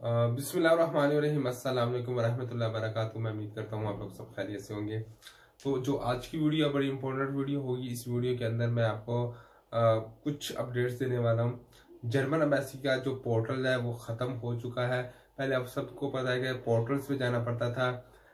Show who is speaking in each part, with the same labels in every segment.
Speaker 1: बिस्मिल्लाहिर्रहमानिर्रहीम, अस्सलाम वालेकुम वरहमतुल्लाहि वबरकातुहू। मैं उम्मीद करता हूँ आप लोग सब खैरियत से होंगे। तो जो आज की वीडियो बड़ी इंपॉर्टेंट वीडियो होगी। इस वीडियो के अंदर मैं आपको कुछ अपडेट्स देने वाला हूँ। जर्मन एम्बेसी का जो पोर्टल है वो ख़त्म हो चुका है। पहले आप सबको पता है कि पोर्टल्स पे जाना पड़ता था।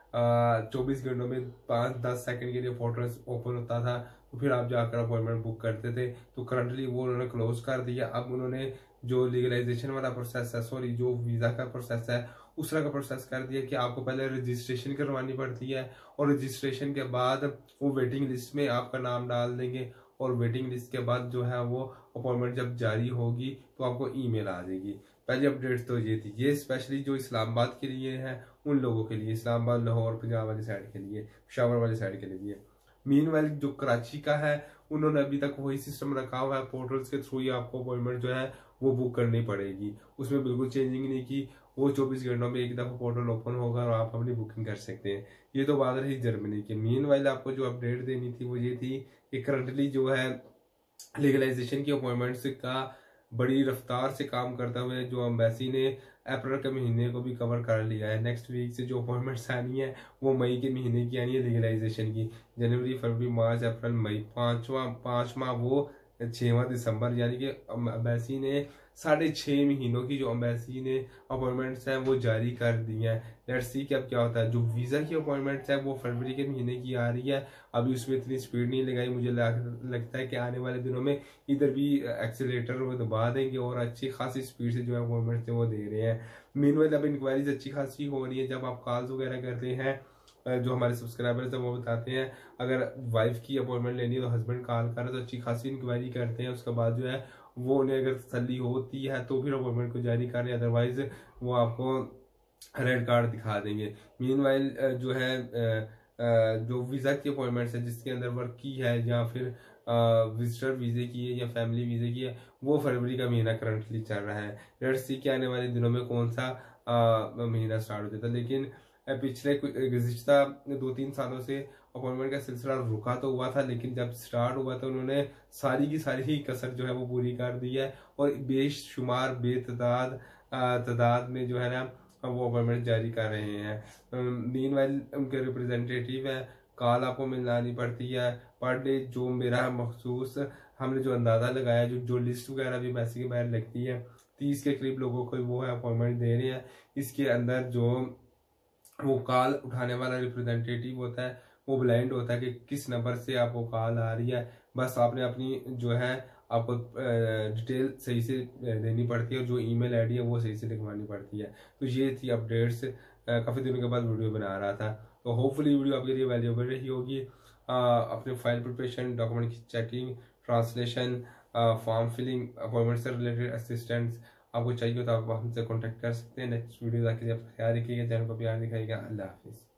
Speaker 1: 24 घंटों में 5-10 सेकंड के लिए पोर्टल्स ओपन होता था, तो फिर आप जाकर अपॉइंटमेंट बुक करते थे। तो करंटली वो उन्होंने क्लोज कर दिया। अब उन्होंने जो लीगलाइजेशन वाला प्रोसेस है, सॉरी जो वीज़ा का प्रोसेस है, उस तरह का प्रोसेस कर दिया कि आपको पहले रजिस्ट्रेशन करवानी पड़ती है और रजिस्ट्रेशन के बाद वो वेटिंग लिस्ट में आपका नाम डाल देंगे और वेटिंग लिस्ट के बाद जो है वो अपॉइंटमेंट जब जारी होगी तो आपको ईमेल आ जाएगी। पहली अपडेट तो ये थी। ये स्पेशली जो इस्लामाबाद के लिए है, उन लोगों के लिए, इस्लामाबाद, लाहौर, पंजाब वाली साइड के लिए, पेशावर वाली साइड के लिए। मीनवाइल जो कराची का है, उन्होंने अभी तक वही सिस्टम रखा हुआ है। पोर्टल्स के थ्रू ही आपको अपॉइंटमेंट जो है वो बुक करनी पड़ेगी। उसमें बिल्कुल चेंजिंग नहीं की। वो 24 घंटों में एक दफा पोर्टल ओपन होगा और आप अपनी बुकिंग कर सकते हैं। ये तो बात रही जर्मनी की। मीनवाइल आपको जो अपडेट देनी थी वो ये थी कि करंटली जो है लीगलाइजेशन की अपॉइंटमेंट्स का बड़ी रफ्तार से काम करते हुए जो एम्बेसी ने अप्रैल के महीने को भी कवर कर लिया है। नेक्स्ट वीक से जो अपॉइंटमेंट्स आनी है वो मई के महीने की आनी है लीगलाइजेशन की। जनवरी, फरवरी, मार्च, अप्रैल, मई, पाँच माह वो 6वां दिसंबर, यानी कि एम्बेसी ने 6.5 महीनों की जो एम्बेसी ने अपॉइंटमेंट्स हैं वो जारी कर दी हैं। लेट्स सी कि अब क्या होता है। जो वीज़ा की अपॉइंटमेंट्स है वो फरवरी के महीने की आ रही है। अभी उसमें इतनी स्पीड नहीं लगाई। मुझे लगता है कि आने वाले दिनों में इधर भी एक्सीलेटर वो दबा देंगे और अच्छी खासी स्पीड से जो है अपॉइंटमेंट्स वो दे रहे हैं। मीनवाइल अब इंक्वायरीज अच्छी खासी हो रही है। जब आप कॉल्स वगैरह करते हैं, जो हमारे सब्सक्राइबर्स हैं वो बताते हैं, अगर वाइफ की अपॉइंटमेंट लेनी है तो हस्बैंड कॉल कर रहे हैं तो अच्छी खासी इंक्वायरी करते हैं। उसके बाद जो है वो उन्हें अगर तसल्ली होती है तो फिर अपॉइंटमेंट को जारी करें, अदरवाइज वो आपको रेड कार्ड दिखा देंगे। मीनवाइल जो है जो वीज़ा की अपॉइंटमेंट्स है जिसके अंदर वर्क की है या फिर विजिटर वीज़े की है या फैमिली वीज़े की है, वो फरवरी का महीना करंटली चल रहा है। लेट्स सी कि आने वाले दिनों में कौन सा महीना स्टार्ट हो जाता है। लेकिन पिछले गुज़िश्ता 2-3 सालों से अपॉइंटमेंट का सिलसिला रुका तो हुआ था, लेकिन जब स्टार्ट हुआ तो उन्होंने सारी की सारी ही कसर जो है वो पूरी कर दी है और बेशुमार बेतदाद तादाद में जो है ना वो अपॉइंटमेंट जारी कर रहे हैं। मीनवाइल उनके रिप्रेजेंटेटिव है, कॉल आपको मिलानी पड़ती है पर डे। जो मेरा मखसूस हमने जो अंदाज़ा लगाया, जो लिस्ट वगैरह भी मैसी के बाहर लगती है, 30 के करीब लोगों को वो है अपॉइंटमेंट दे रहे हैं। इसके अंदर जो वो कॉल उठाने वाला रिप्रेजेंटेटिव होता है वो ब्लाइंड होता है कि किस नंबर से आपको कॉल आ रही है। बस आपने अपनी जो है आपको डिटेल सही से देनी पड़ती है और जो ईमेल आईडी है वो सही से लिखवानी पड़ती है। तो ये थी अपडेट्स। काफ़ी दिनों के बाद वीडियो बना रहा था, तो होपफुली वीडियो आपके लिए वैल्यूएबल रही होगी। अपने फाइल प्रिपरेशन, डॉक्यूमेंट की checking, translation, form filling, appointment से रिलेटेड असिस्टेंट्स आपको चाहिए तो आप हमसे कॉन्टैक्ट कर सकते हैं। नेक्स्ट वीडियो तक के लिए आप ख्याल रखिएगा, चैनल को प्यार दिखाइएगा। अल्लाह हाफिज़।